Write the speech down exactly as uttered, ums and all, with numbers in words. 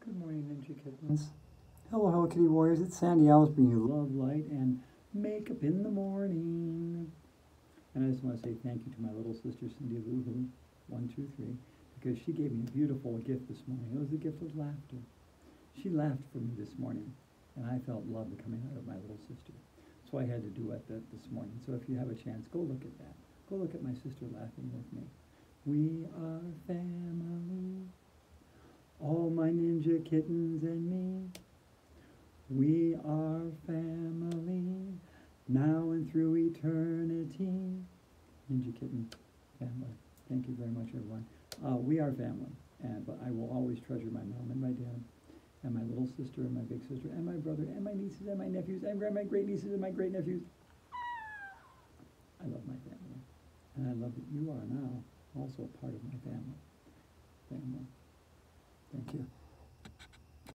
Good morning, Ninja Kittens. Hello, Hello Kitty Warriors. It's Sandy Alice bringing you love, light, and makeup in the morning. And I just want to say thank you to my little sister, Cindy Lou Who, one, two, three, because she gave me a beautiful gift this morning. It was the gift of laughter. She laughed for me this morning, and I felt love coming out of my little sister. So I had to duet that this morning. So if you have a chance, go look at that. Go look at my sister laughing with me. We are family. All my ninja kittens and me, we are family, now and through eternity. Ninja kitten family. Thank you very much, everyone. Uh, we are family, and but I will always treasure my mom and my dad, and my little sister and my big sister, and my brother, and my nieces and my nephews, and my great nieces and my great nephews. I love my family, and I love that you are now also part of my family. Family. Thank you.